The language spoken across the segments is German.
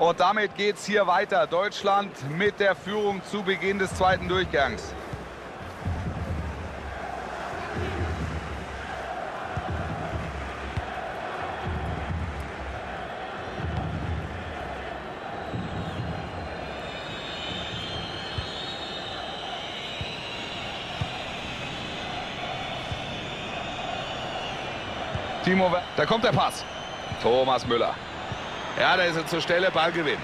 Und damit geht es hier weiter. Deutschland mit der Führung zu Beginn des zweiten Durchgangs. Da kommt der Pass. Thomas Müller. Ja, da ist er zur Stelle, Ballgewinn.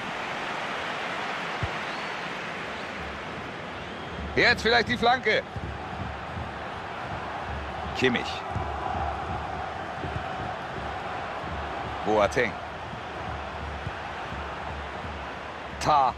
Jetzt vielleicht die Flanke. Kimmich. Boateng. Tah.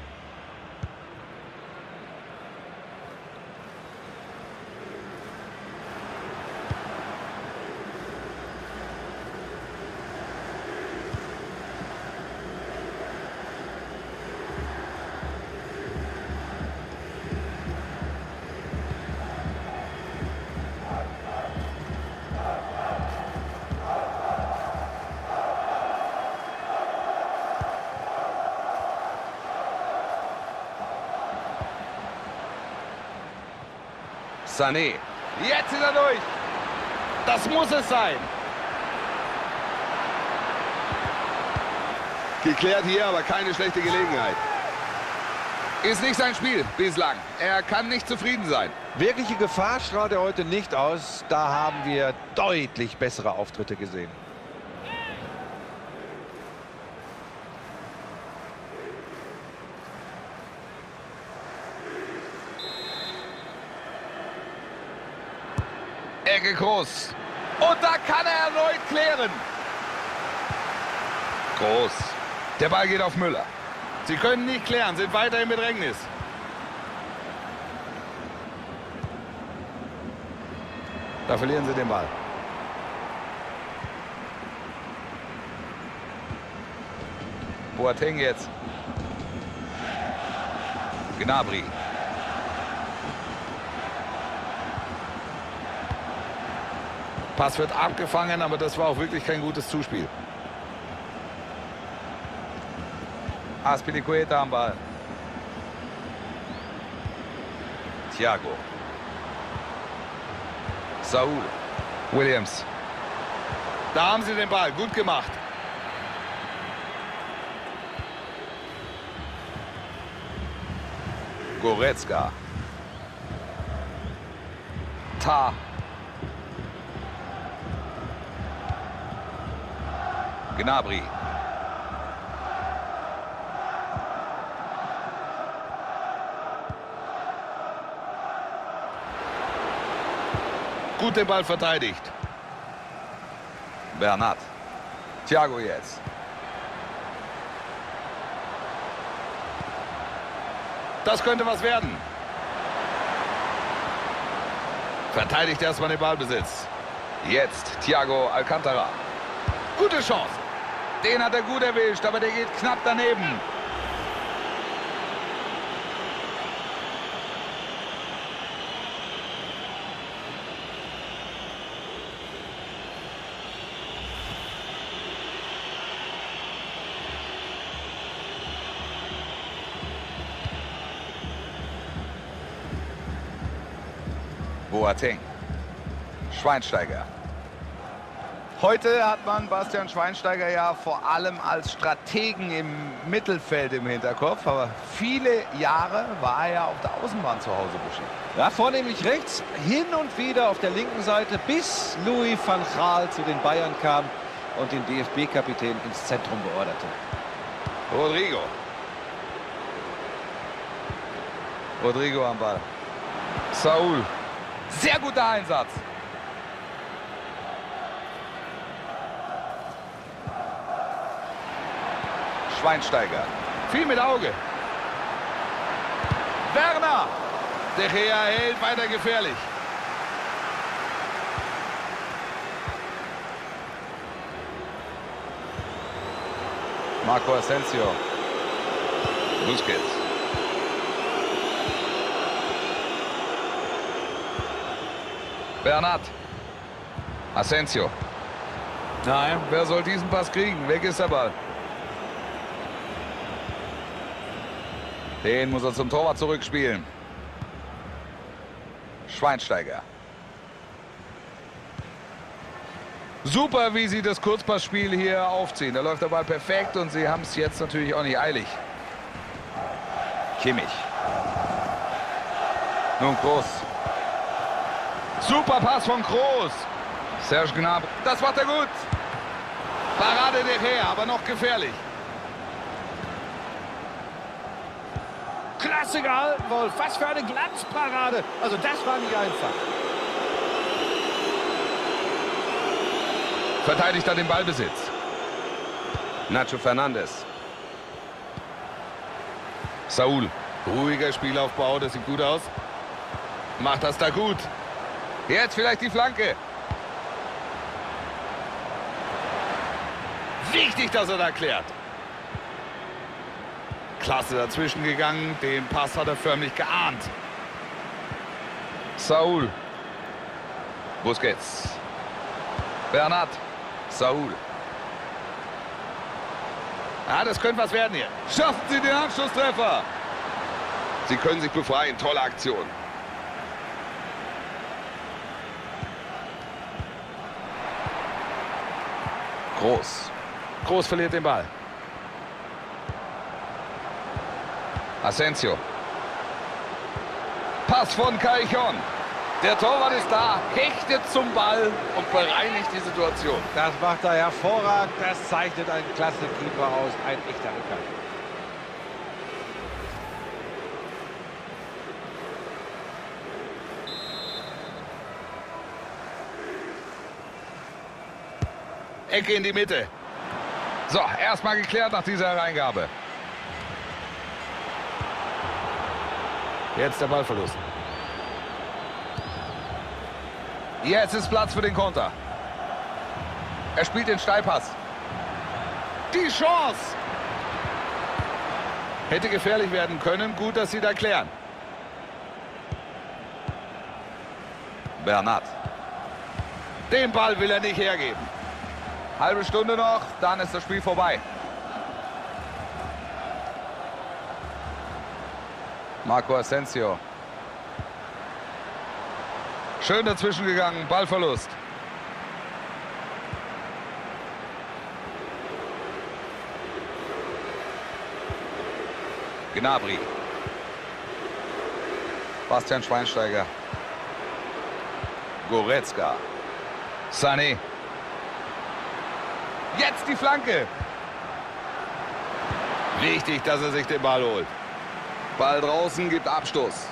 Sané. Jetzt ist er durch. Das muss es sein. Geklärt hier, aber keine schlechte Gelegenheit. Ist nicht sein Spiel bislang. Er kann nicht zufrieden sein. Wirkliche Gefahr strahlt er heute nicht aus. Da haben wir deutlich bessere Auftritte gesehen. Ecke Groß. Und da kann er erneut klären. Groß. Der Ball geht auf Müller. Sie können nicht klären, sind weiter im Bedrängnis. Da verlieren sie den Ball. Boateng jetzt. Gnabry. Pass wird abgefangen, aber das war auch wirklich kein gutes Zuspiel. Azpilicueta am Ball. Thiago. Saul. Williams. Da haben sie den Ball. Gut gemacht. Goretzka. Tah. Gnabry. Gut den Ball verteidigt. Bernat. Thiago jetzt. Das könnte was werden. Verteidigt erstmal den Ballbesitz. Jetzt Thiago Alcantara. Gute Chance. Den hat er gut erwischt, aber der geht knapp daneben. Boateng. Schweinsteiger. Heute hat man Bastian Schweinsteiger ja vor allem als Strategen im Mittelfeld im Hinterkopf, aber viele Jahre war er ja auf der Außenbahn zu Hause beschäftigt. Ja, vornehmlich rechts, hin und wieder auf der linken Seite, bis Louis van Gaal zu den Bayern kam und den DFB-Kapitän ins Zentrum beorderte. Rodrigo. Rodrigo am Ball. Saul. Sehr guter Einsatz. Schweinsteiger. Viel mit Auge. Werner. De Gea hält weiter gefährlich. Marco Asensio. Busquets. Bernat. Asensio. Nein, wer soll diesen Pass kriegen? Weg ist der Ball. Den muss er zum Torwart zurückspielen. Schweinsteiger. Super, wie sie das Kurzpassspiel hier aufziehen. Da läuft der Ball perfekt und sie haben es jetzt natürlich auch nicht eilig. Kimmich. Nun Kroos. Super Pass von Kroos. Serge Gnabry. Das macht er gut. Parade De Gea, aber noch gefährlich. Klasse gehalten, Wolf. Was für eine Glanzparade. Also das war nicht einfach. Verteidigt er den Ballbesitz. Nacho Fernandes. Saúl. Ruhiger Spielaufbau, das sieht gut aus. Macht das da gut. Jetzt vielleicht die Flanke. Wichtig, dass er da klärt. Klasse dazwischen gegangen. Den Pass hat er förmlich geahnt. Saúl. Busquets. Bernat. Saúl. Ja, das könnte was werden hier. Schaffen Sie den Anschlusstreffer. Sie können sich befreien. Tolle Aktion. Kroos. Kroos verliert den Ball. Asensio. Pass von Callejon. Der Torwart ist da, hechtet zum Ball und bereinigt die Situation. Das macht er hervorragend. Das zeichnet einen klasse Keeper aus. Ein echter Rückhalt. Ecke in die Mitte. So, erstmal geklärt nach dieser Hereingabe. Jetzt der Ballverlust. Jetzt ist Platz für den Konter. Er spielt den Steilpass. Die Chance. Hätte gefährlich werden können. Gut, dass sie da klären. Bernat. Den Ball will er nicht hergeben. Halbe Stunde noch, dann ist das Spiel vorbei. Marco Asensio. Schön dazwischen gegangen, Ballverlust. Gnabry. Bastian Schweinsteiger. Goretzka. Sané. Jetzt die Flanke. Wichtig, dass er sich den Ball holt. Ball draußen, gibt Abstoß.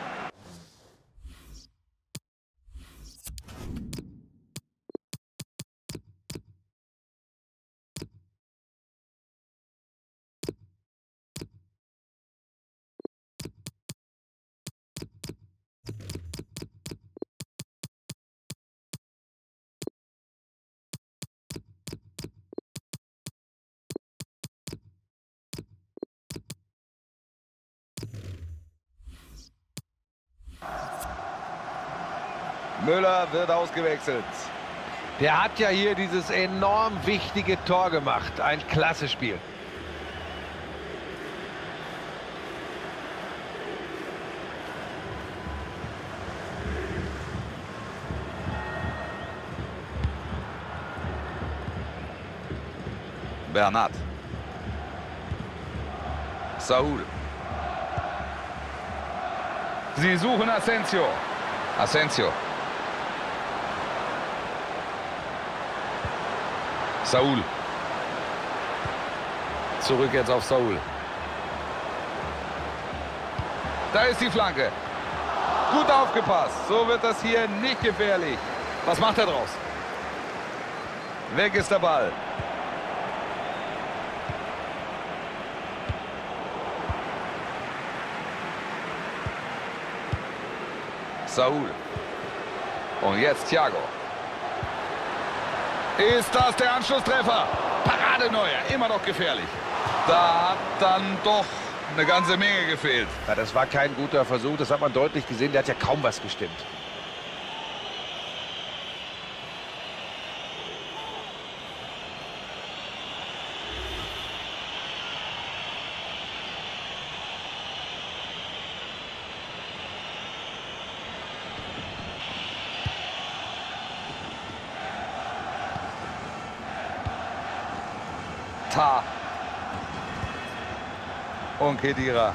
Müller wird ausgewechselt. Der hat ja hier dieses enorm wichtige Tor gemacht. Ein klasse Spiel. Bernat. Saúl. Sie suchen Asensio. Asensio. Saúl. Zurück jetzt auf Saúl. Da ist die Flanke. Gut aufgepasst. So wird das hier nicht gefährlich. Was macht er draus? Weg ist der Ball. Saúl. Und jetzt Thiago. Ist das der Anschlusstreffer? Parade Neuer, immer noch gefährlich. Da hat dann doch eine ganze Menge gefehlt. Ja, das war kein guter Versuch, das hat man deutlich gesehen. Der hat ja kaum was gestimmt. Tah. Und Khedira.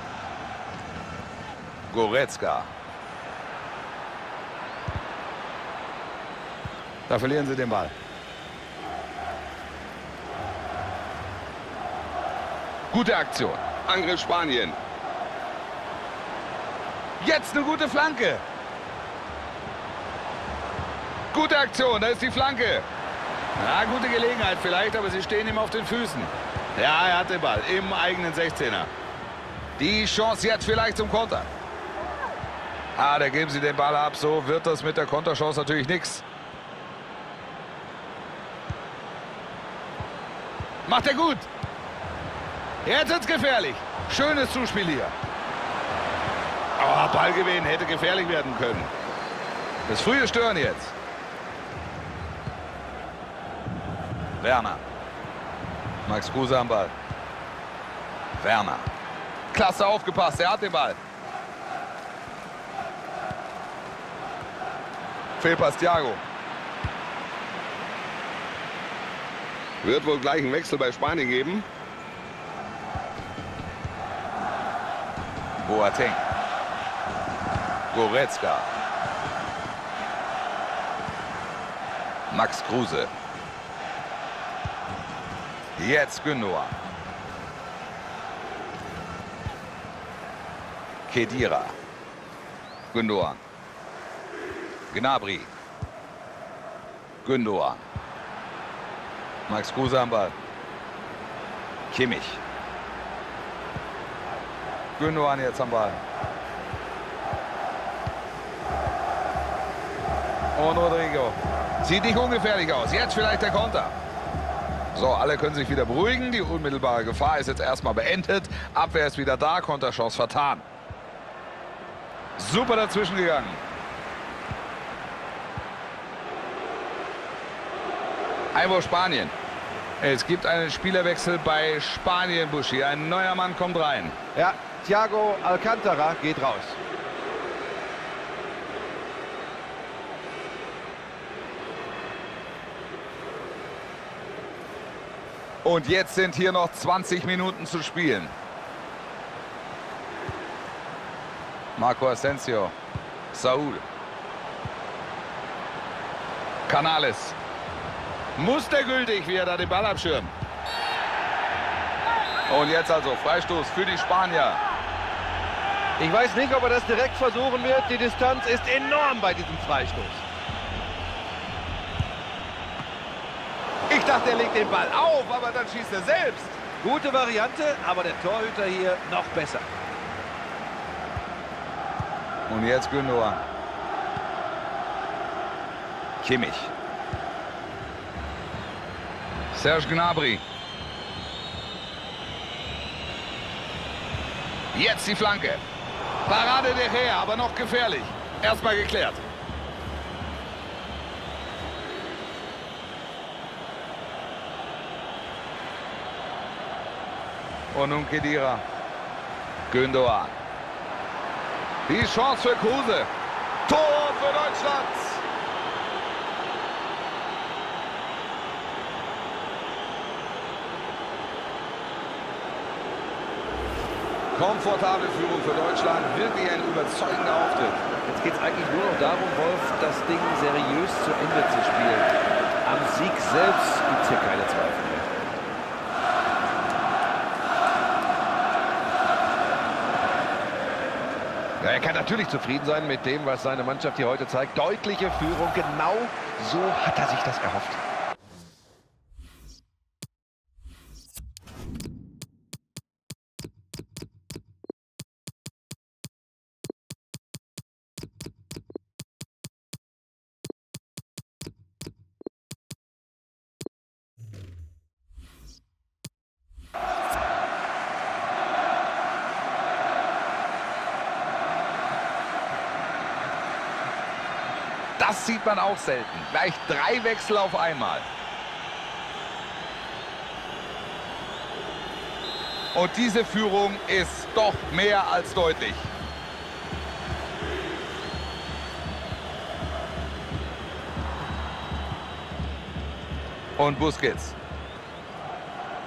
Goretzka. Da verlieren sie den Ball. Gute Aktion. Angriff Spanien. Jetzt eine gute Flanke. Gute Aktion, da ist die Flanke. Ja, gute Gelegenheit vielleicht, aber sie stehen ihm auf den Füßen. Ja, er hat den Ball im eigenen 16er. Die Chance jetzt vielleicht zum Konter. Ah, da geben sie den Ball ab. So wird das mit der Konterchance natürlich nichts. Macht er gut. Jetzt ist es gefährlich. Schönes Zuspiel hier. Oh, Ballgewinn hätte gefährlich werden können. Das frühe Stören jetzt. Werner. Max Kruse am Ball. Werner. Klasse aufgepasst, er hat den Ball. Fehlpass Thiago. Wird wohl gleich einen Wechsel bei Spanien geben. Boateng. Goretzka. Max Kruse. Jetzt Gündoğan. Khedira. Gündoğan. Gnabry. Gündoğan. Max Kruse am Ball. Kimmich. Gündoğan jetzt am Ball. Und Rodrigo. Sieht nicht ungefährlich aus. Jetzt vielleicht der Konter. So, alle können sich wieder beruhigen. Die unmittelbare Gefahr ist jetzt erstmal beendet. Abwehr ist wieder da. Konterchance vertan. Super dazwischen gegangen. Einwurf Spanien. Es gibt einen Spielerwechsel bei Spanien, Buschi. Ein neuer Mann kommt rein. Ja, Thiago Alcantara geht raus. Und jetzt sind hier noch 20 Minuten zu spielen. Marco Asensio. Saúl. Canales. Mustergültig, wie er da den Ball abschirmt. Und jetzt also Freistoß für die Spanier. Ich weiß nicht, ob er das direkt versuchen wird. Die Distanz ist enorm bei diesem Freistoß. Ich dachte, er legt den Ball auf, aber dann schießt er selbst. Gute Variante, aber der Torhüter hier noch besser. Und jetzt Gündoğan. Kimmich. Serge Gnabry. Jetzt die Flanke. Parade de Gea, aber noch gefährlich. Erstmal geklärt. Und nun Khedira. Gündoğan. Die Chance für Kruse. Tor für Deutschland. Komfortable Führung für Deutschland. Wirklich ein überzeugender Auftritt. Jetzt geht es eigentlich nur noch darum, Wolf, das Ding seriös zu Ende zu spielen. Am Sieg selbst gibt es hier keine Zweifel mehr. Ja, er kann natürlich zufrieden sein mit dem, was seine Mannschaft hier heute zeigt. Deutliche Führung, genau so hat er sich das erhofft. Das sieht man auch selten. Gleich 3 Wechsel auf einmal. Und diese Führung ist doch mehr als deutlich. Und Busquets.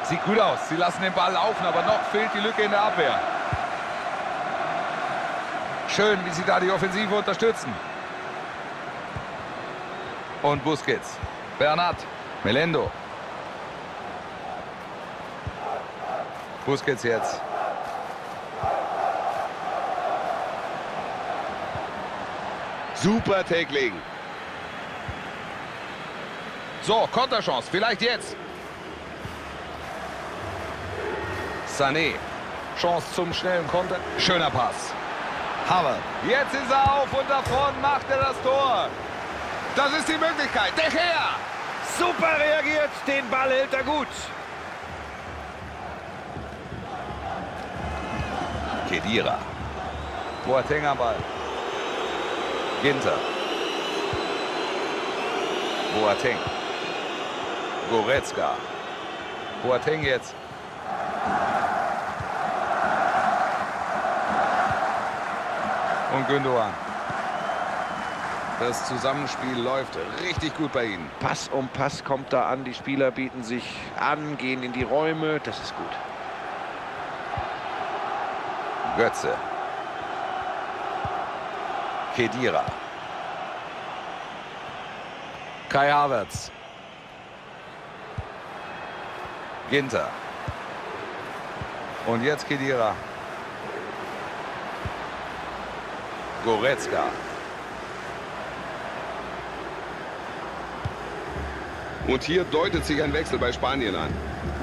Sieht gut aus. Sie lassen den Ball laufen, aber noch fehlt die Lücke in der Abwehr. Schön, wie sie da die Offensive unterstützen. Und Busquets. Bernat. Melendo. Busquets jetzt. Super Tackling. So, Konterchance. Vielleicht jetzt. Sané. Chance zum schnellen Konter. Schöner Pass. Havertz. Jetzt ist er auf und davon macht er das Tor. Das ist die Möglichkeit. De Gea. Super reagiert, den Ball hält er gut. Khedira. Boateng am Ball. Ginter. Boateng. Goretzka. Boateng jetzt. Und Gündoğan. Das Zusammenspiel läuft richtig gut bei ihnen. Pass um Pass kommt da an. Die Spieler bieten sich an, gehen in die Räume. Das ist gut. Götze. Khedira. Kai Havertz. Ginter. Und jetzt Khedira. Goretzka. Und hier deutet sich ein Wechsel bei Spanien an.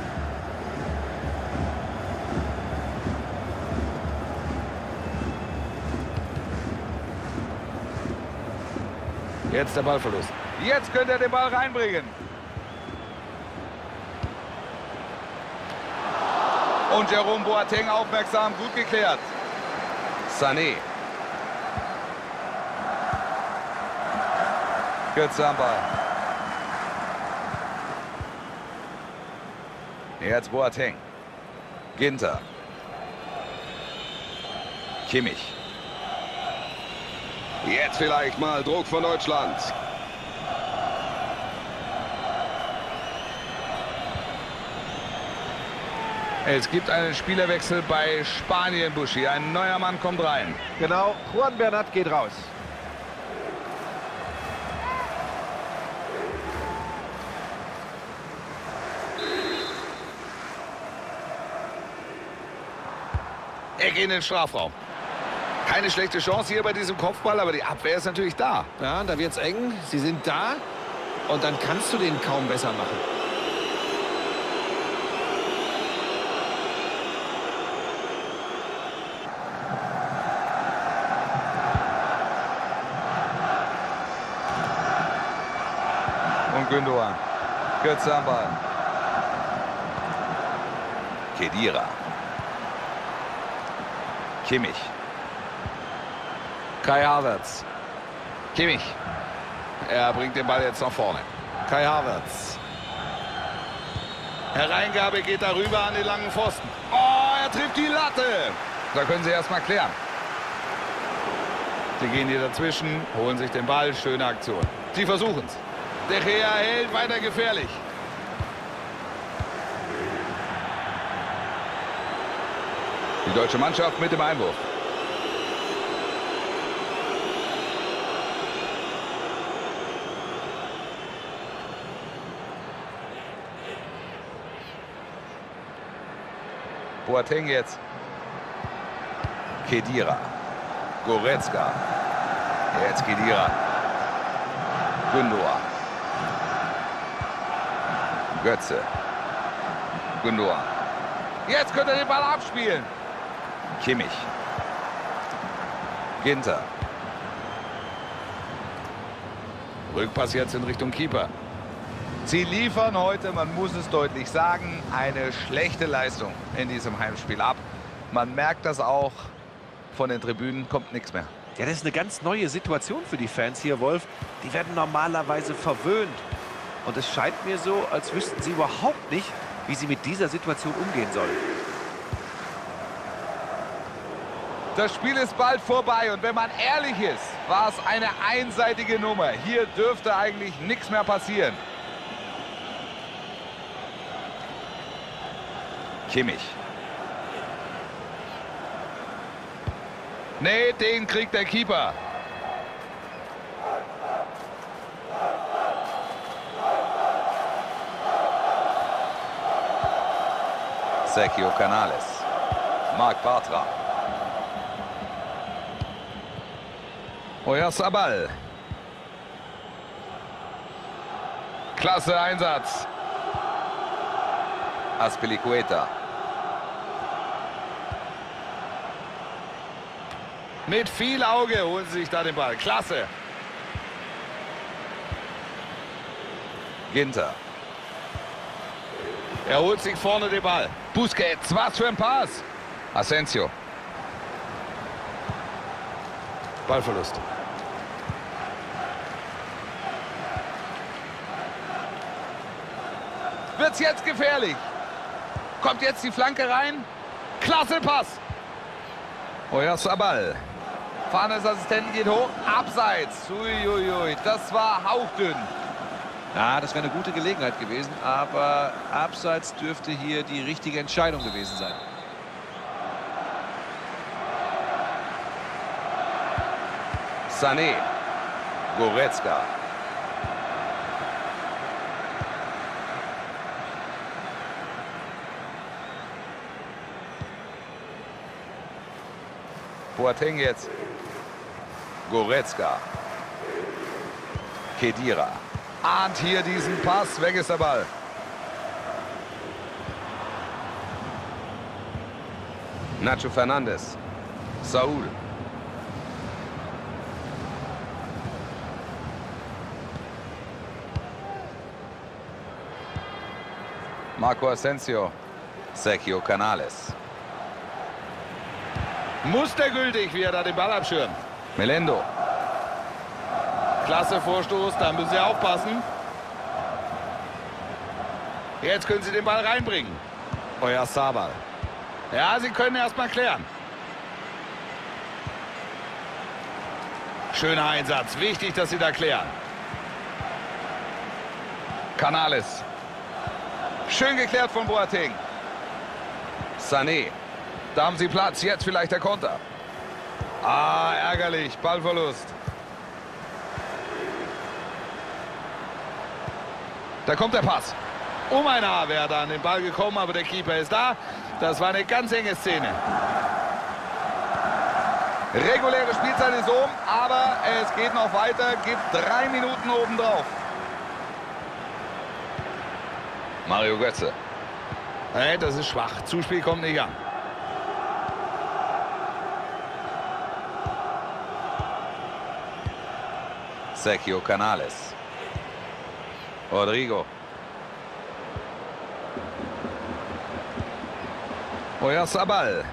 Jetzt der Ballverlust. Jetzt könnte er den Ball reinbringen. Und Jerome Boateng aufmerksam, gut geklärt. Sané. Götze am Ball. Jetzt Boateng. Ginter. Kimmich. Jetzt vielleicht mal Druck von Deutschland. Es gibt einen Spielerwechsel bei Spanien, Buschi. Ein neuer Mann kommt rein. Genau, Juan Bernat geht raus. Er geht in den Strafraum. Keine schlechte Chance hier bei diesem Kopfball, aber die Abwehr ist natürlich da. Ja, da wird's eng. Sie sind da. Und dann kannst du den kaum besser machen. Und Gündoğan. Götze am Ball. Khedira. Kimmich. Kai Havertz. Kimmich. Er bringt den Ball jetzt nach vorne. Kai Havertz. Hereingabe geht darüber an den langen Pfosten. Oh, er trifft die Latte. Da können sie erstmal klären. Sie gehen hier dazwischen, holen sich den Ball. Schöne Aktion. Sie versuchen es. De Gea hält weiter gefährlich. Die deutsche Mannschaft mit dem Einwurf. Boateng jetzt. Khedira. Goretzka. Jetzt Khedira. Gündoğan. Götze. Gündoğan. Jetzt könnte er den Ball abspielen. Kimmich. Ginter. Rückpass jetzt in Richtung Keeper. Sie liefern heute, man muss es deutlich sagen, eine schlechte Leistung in diesem Heimspiel ab. Man merkt das auch, von den Tribünen kommt nichts mehr. Ja, das ist eine ganz neue Situation für die Fans hier, Wolf. Die werden normalerweise verwöhnt. Und es scheint mir so, als wüssten sie überhaupt nicht, wie sie mit dieser Situation umgehen sollen. Das Spiel ist bald vorbei und wenn man ehrlich ist, war es eine einseitige Nummer. Hier dürfte eigentlich nichts mehr passieren. Kimmich. Nee, den kriegt der Keeper. Sergio Canales. Marc Bartra. Oyarzabal. Klasse Einsatz. Azpilicueta. Mit viel Auge holen sie sich da den Ball. Klasse. Ginter. Er holt sich vorne den Ball. Busquets, was für ein Pass. Asensio. Ballverlust. Wird's jetzt gefährlich. Kommt jetzt die Flanke rein. Klasse Pass. Oyarzabal. Fahne des Assistenten geht hoch. Abseits. Uiuiui. Das war hauchdünn. Ja, das wäre eine gute Gelegenheit gewesen, aber abseits dürfte hier die richtige Entscheidung gewesen sein. Sané. Goretzka. Boateng jetzt. Goretzka. Khedira. Ahnt hier diesen Pass. Weg ist der Ball. Nacho Fernandes. Saúl. Marco Asensio. Sergio Canales. Mustergültig, wie er da den Ball abschirmt. Melendo. Klasse Vorstoß, da müssen sie aufpassen. Jetzt können sie den Ball reinbringen. Oyarzabal. Ja, sie können erstmal klären. Schöner Einsatz. Wichtig, dass sie da klären. Canales. Schön geklärt von Boateng. Sané. Da haben sie Platz. Jetzt vielleicht der Konter. Ah, ärgerlich. Ballverlust. Da kommt der Pass. Um ein Haar wäre da an den Ball gekommen, aber der Keeper ist da. Das war eine ganz enge Szene. Reguläre Spielzeit ist um, aber es geht noch weiter. Gibt 3 Minuten obendrauf. Mario Götze. Hey, das ist schwach. Zuspiel kommt nicht an. Sergio Canales. Rodrigo. Oyarzabal.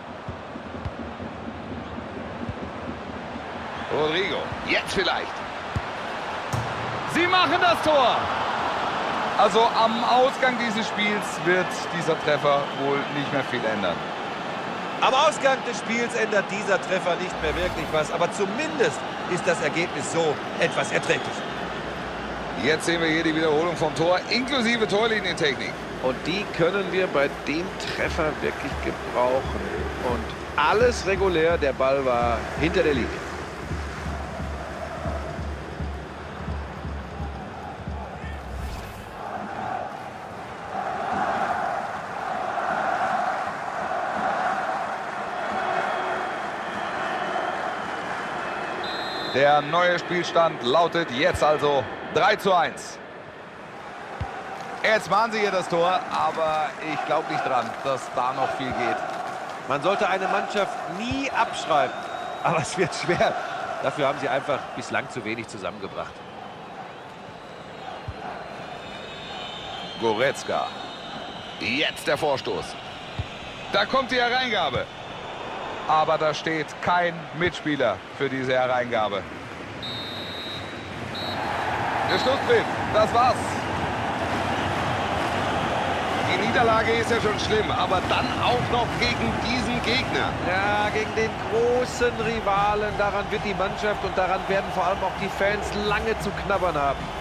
Rodrigo. Jetzt vielleicht. Sie machen das Tor. Also am Ausgang dieses Spiels wird dieser Treffer wohl nicht mehr viel ändern. Am Ausgang des Spiels ändert dieser Treffer nicht mehr wirklich was, aber zumindest ist das Ergebnis so etwas erträglich. Jetzt sehen wir hier die Wiederholung vom Tor, inklusive Torlinientechnik. Und die können wir bei dem Treffer wirklich gebrauchen. Und alles regulär, der Ball war hinter der Linie. Der neue Spielstand lautet jetzt also 3:1. Jetzt machen sie hier das Tor, aber ich glaube nicht dran, dass da noch viel geht. Man sollte eine Mannschaft nie abschreiben, aber es wird schwer. Dafür haben sie einfach bislang zu wenig zusammengebracht. Goretzka. Jetzt der Vorstoß. Da kommt die Hereingabe. Aber da steht kein Mitspieler für diese Hereingabe. Der Schlusspfiff, das war's. Die Niederlage ist ja schon schlimm, aber dann auch noch gegen diesen Gegner. Ja, gegen den großen Rivalen. Daran wird die Mannschaft und daran werden vor allem auch die Fans lange zu knabbern haben.